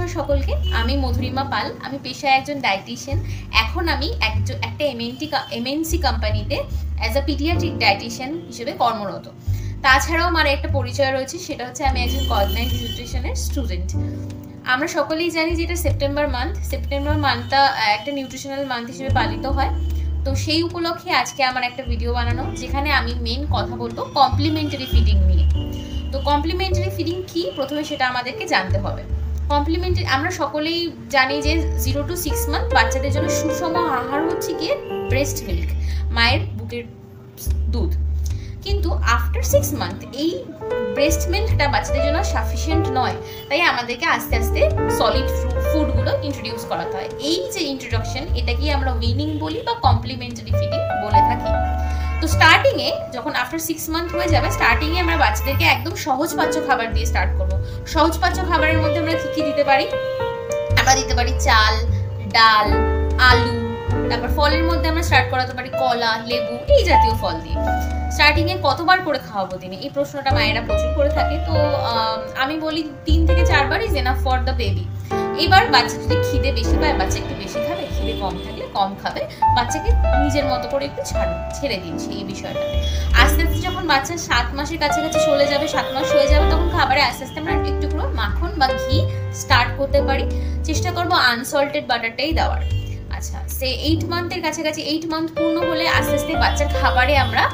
নমস্কার সকলকে, আমি মধুরিমা পাল। আমি পেশায় একজন ডায়েটিশিয়ান। এখন আমি একটা এমএনসি কোম্পানিতে অ্যাজ আ পিডিয়াট্রিক ডায়েটিশিয়ান হিসেবে কর্মরত। তাছাড়াও আমার একটা পরিচয় রয়েছে, সেটা হচ্ছে আমি একজন কগনাইজ নিউট্রিশনের স্টুডেন্ট। আমরা সকলেই জানি যে এটা সেপ্টেম্বর মান্থটা একটা নিউট্রিশনাল মান্থ হিসেবে পালিত হয়। তো সেই উপলক্ষে আজকে আমার একটা ভিডিও বানানো, যেখানে আমি মেন কথা বলবো কমপ্লিমেন্টারি ফিডিং নিয়ে। তো কমপ্লিমেন্টারি ফিডিং কি, প্রথমে সেটা আমাদেরকে জানতে হবে। কমপ্লিমেন্টারি, আমরা সকলেই জানি যে 0 to 6 মান্থ বাচ্চাদের জন্য সুষম আহার হচ্ছে গিয়ে ব্রেস্ট মিল্ক, মায়ের বুকের দুধ। কিন্তু আফটার 6 মান্থ এই ব্রেস্ট মিল্কটা বাচ্চাদের জন্য সাফিসিয়েন্ট নয়, তাই আমাদেরকে আস্তে আস্তে সলিড ফুডগুলো ইন্ট্রোডিউস করাতে হয়। এই যে ইন্ট্রোডাকশন, এটাকেই আমরা উইনিং বলি বা কমপ্লিমেন্টারি ফিডিং বলে থাকি। তো স্টার্টিংয়ে যখন আফটার 6 মান্থ হয়ে যাবে, স্টার্টিংয়ে আমরা বাচ্চাদেরকে একদম সহজপাচ্য খাবার দিয়ে স্টার্ট করবো। সহজপাচ্য খাবারের মধ্যে আমরা কি কি দিতে পারি? আমরা দিতে পারি চাল, ডাল, আলু। তারপর ফলের মধ্যে আমরা স্টার্ট করাতে পারি কলা, লেবু, এই জাতীয় ফল দিয়ে। স্টার্টিংয়ে কতবার করে খাওয়াবো দিনে, এই প্রশ্নটা মায়েরা প্রচুর করে থাকে। তো আমি বলি 3 থেকে 4 বার is enough for the baby. এবার বাচ্চা যদি খিদে বেশি পায়, বাচ্চা একটু বেশি খাবে, খিদে কম থাকলে কম খাবে, বাচ্চাকে নিজের মতো করে একটু ছেড়ে দিন সেই বিষয়টাতে। আস্তে আস্তে যখন বাচ্চা 7 মাসের কাছাকাছি চলে যাবে, 7 মাস হয়ে যাবে, তখন খাবারে আস্তে আস্তে আমরা একটু করে মাখন বা ঘি স্টার্ট করতে পারি। চেষ্টা করবো আনসল্টেড বাটারটাই দেওয়ার। আচ্ছা, সে 8 মান্থের কাছাকাছি, 8 মান্থ পূর্ণ হলে আস্তে আস্তে বাচ্চার খাবারে আমরা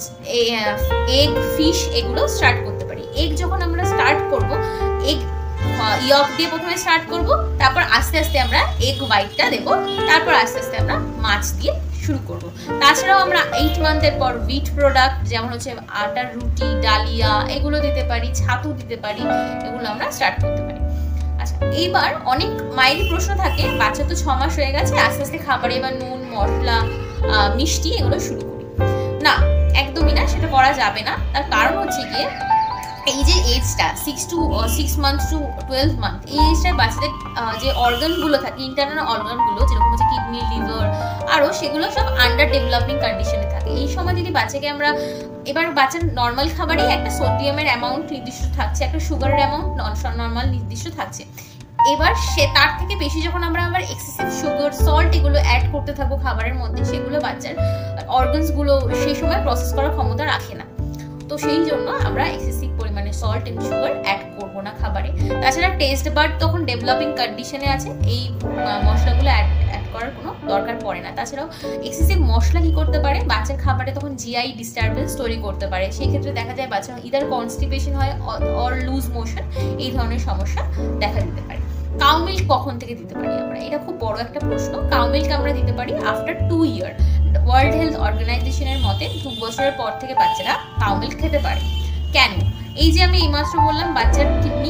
এগ, ফিশ এগুলো স্টার্ট করতে পারি। এগ যখন আমরা স্টার্ট করব, এগ ইয়ক দিয়ে প্রথমে স্টার্ট করব, তারপর আস্তে আস্তে আমরা এগ হোয়াইটটা দেব, তারপর আস্তে আস্তে আমরা মাছ দিয়ে শুরু করব। তাছাড়াও আমরা 8 মান্থের পর হুইট প্রোডাক্ট যেমন হচ্ছে আটার রুটি, ডালিয়া এগুলো দিতে পারি, ছাতু দিতে পারি, এগুলো আমরা স্টার্ট করতে পারি। আচ্ছা, এইবার অনেক মায়েরই প্রশ্ন থাকে, বাচ্চা তো 6 মাস হয়ে গেছে, আস্তে আস্তে খাবারে এবার নুন, মশলা, মিষ্টি এগুলো শুরু করি। না, একদমই না, সেটা করা যাবে না। তার কারণ হচ্ছে গিয়ে এই যে এজটা 6 মান্থ টু 12 মান্থ, এই এজটার বাচ্চাদের যে অর্গানগুলো থাকে, ইন্টারনাল অর্গানগুলো যেরকম হচ্ছে কিডনি, লিভার আরও, সেগুলো সব আন্ডার ডেভেলপিং কন্ডিশনে থাকে। এই সময় যদি বাচ্চাকে আমরা, এবার বাচ্চার নর্মাল খাবারেই একটা সোডিয়ামের অ্যামাউন্ট নির্দিষ্ট থাকছে, একটা সুগারের অ্যামাউন্ট নর্মাল নির্দিষ্ট থাকছে। এবার তার থেকে বেশি যখন আমরা আবার এক্সেসিভ সুগার, সল্ট এগুলো অ্যাড করতে থাকবো খাবারের মধ্যে, সেগুলো বাচ্চার অর্গানসগুলো সেই সময় প্রসেস করার ক্ষমতা রাখে না। তো সেই জন্য আমরা এক্সেসিভ পরিমাণে সল্ট এন্ড সুগার অ্যাড করবো না খাবারে। তাছাড়া টেস্ট বাড তখন ডেভেলপিং কন্ডিশনে আছে, এই মশলাগুলো অ্যাড করার কোনো দরকার পড়ে না। তাছাড়াও এক্সেসিভ মশলা কি করতে পারে, বাচ্চার খাবারে তখন জিআই ডিস্টারবেন্স তৈরি করতে পারে। সেক্ষেত্রে দেখা যায় বাচ্চার ইদার কনস্টিপেশন হয় অর লুজ মোশন, এই ধরনের সমস্যা দেখা দিতে পারে। কাউ মিল্ক কখন থেকে দিতে পারি আমরা? এটা খুব বড় একটা প্রশ্ন। কাউ মিল্ক আমরা দিতে পারি আফটার 2 ইয়ার। ওয়ার্ল্ড হেলথ অর্গানাইজেশনের মতে 2 বছরের পর থেকে বাচ্চারা কাউ মিল্ক খেতে পারে। কেন? এই যে আমি এইমাত্র বললাম, বাচ্চার kidney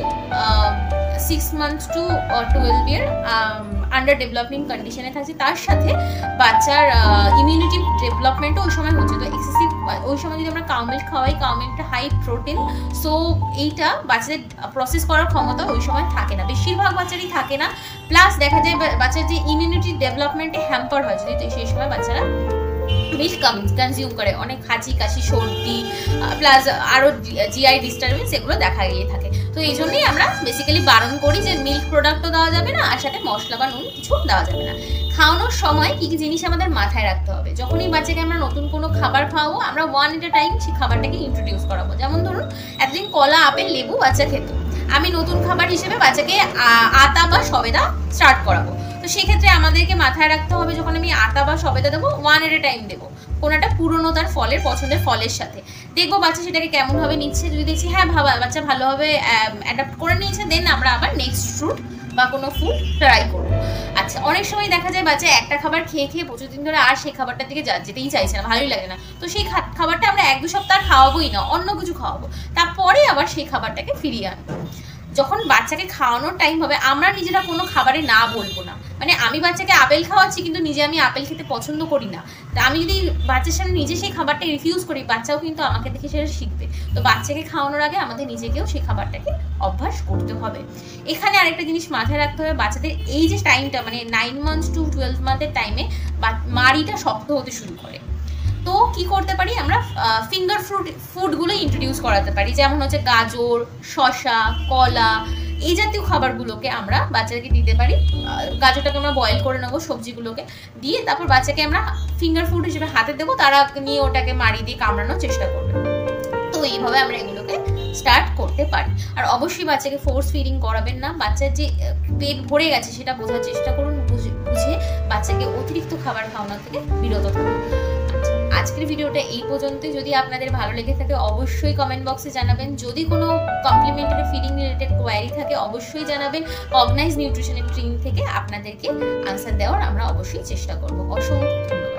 6 month to 12 year under developing কন্ডিশনে থাকছে, তার সাথে বাচ্চার ইমিউনিটি ডেভেলপমেন্টও ওই সময় হচ্ছে। তো এক্সেসিভ ওই সময় যদি আমরা কাউ মিল্ক খাওয়াই, কাউ মিল্কটা হাই প্রোটিন, সো এইটা বাচ্চাদের প্রসেস করার ক্ষমতা ওই সময় থাকে না, বেশিরভাগ বাচ্চারই থাকে না। প্লাস দেখা যায় বাচ্চার যে ইমিউনিটি ডেভেলপমেন্টে হ্যাম্পার হয় যদি সেই সময় বাচ্চারা মিল্ক কনজিউম করে, অনেক হাঁচি, কাশি, সর্দি প্লাস আরও জিআই ডিস্টারবেন্স এগুলো দেখা গিয়ে থাকে। তো এই জন্যই আমরা বেসিক্যালি বারণ করি যে মিল্ক প্রোডাক্টও দেওয়া যাবে না, আর সাথে মশলা বা নুন কিছু দেওয়া যাবে না। খাওয়ানোর সময় কি কি জিনিস আমাদের মাথায় রাখতে হবে? যখনই বাচ্চাকে আমরা নতুন কোনো খাবার খাওয়াবো, আমরা 1 at a টাইম সেই খাবারটাকে ইন্ট্রোডিউস করাবো। যেমন ধরুন, এতদিন কলা, আপেল, লেবু বাচ্চা খেত, আমি নতুন খাবার হিসেবে বাচ্চাকে আতা বা সবেদা স্টার্ট করাবো। তো সেক্ষেত্রে আমাদেরকে মাথায় রাখতে হবে, যখন আমি আতা বা সবেদা দেবো, 1 at a টাইম দেবো, কোনোটা পুরনো তার ফলের পছন্দের ফলের সাথে। দেখবো বাচ্চা সেটাকে কেমনভাবে নিচ্ছে। যদি দেখছি হ্যাঁ বাচ্চা ভালোভাবে অ্যাডাপ্ট করে নিয়েছে, দেন আমরা আবার নেক্সট ফ্রুট বা কোনো ফুড ট্রাই করবো। আচ্ছা, অনেক সময় দেখা যায় বাচ্চা একটা খাবার খেয়ে খেয়ে প্রচুর দিন ধরে আর সেই খাবারটার দিকে যেতেই চাইছে না, ভালোই লাগে না। তো সেই খাবারটা আমরা 1-2 সপ্তাহ খাওয়াবোই না, অন্য কিছু খাওয়াবো, তারপরে আবার সেই খাবারটাকে ফিরিয়ে আনবো। যখন বাচ্চাকে খাওয়ানোর টাইম হবে, আমরা নিজেরা কোনো খাবারে না বলবো না। মানে আমি বাচ্চাকে আপেল খাওয়াচ্ছি, কিন্তু নিজে আমি আপেল খেতে পছন্দ করি না, তা আমি যদি বাচ্চার সামনে নিজে সেই খাবারটা রিফিউজ করি, বাচ্চাও কিন্তু আমাকে দেখে সেটা শিখবে। তো বাচ্চাকে খাওয়ানোর আগে আমাদের নিজেকেও সেই খাবারটাকে অভ্যাস করতে হবে। এখানে আরেকটা জিনিস মাথায় রাখতে হবে, বাচ্চাদের এই যে টাইমটা, মানে 9 মান্থস টু 12 মান্থের টাইমে মাড়িটা শক্ত হতে শুরু করে। তো কি করতে পারি আমরা, ফিঙ্গার ফুডগুলো ইন্ট্রোডিউস করাতে পারি, যেমন হচ্ছে গাজর, শসা, কলা, এই জাতীয় খাবারগুলোকে আমরা বাচ্চাকে দিতে পারি। গাজরটাকে আমরা বয়েল করে নেবো, সবজিগুলোকে দিয়ে তারপর বাচ্চাকে আমরা ফিঙ্গার ফুড হিসেবে হাতে দেবো, তারা নিয়ে ওটাকে মারি দিয়ে কামড়ানোর চেষ্টা করবে। তো এইভাবে আমরা এগুলোকে স্টার্ট করতে পারি। আর অবশ্যই বাচ্চাকে ফোর্স ফিডিং করাবেন না, বাচ্চার যে পেট ভরে গেছে সেটা বোঝার চেষ্টা করুন, বুঝে বাচ্চাকে অতিরিক্ত খাবার খাওয়ানো থেকে বিরত থাকুন। আজকের ভিডিওটা এই পর্যন্তই। যদি আপনাদের ভালো লেগে থাকে অবশ্যই কমেন্ট বক্সে জানাবেন। যদি কোনো কমপ্লিমেন্টারি ফিডিং রিলেটেড কোয়ারি থাকে অবশ্যই জানাবেন। কগনাইজ নিউট্রিশনের টিম থেকে আপনাদেরকে আনসার দেওয়ার আমরা অবশ্যই চেষ্টা করব। অসংখ্য ধন্যবাদ।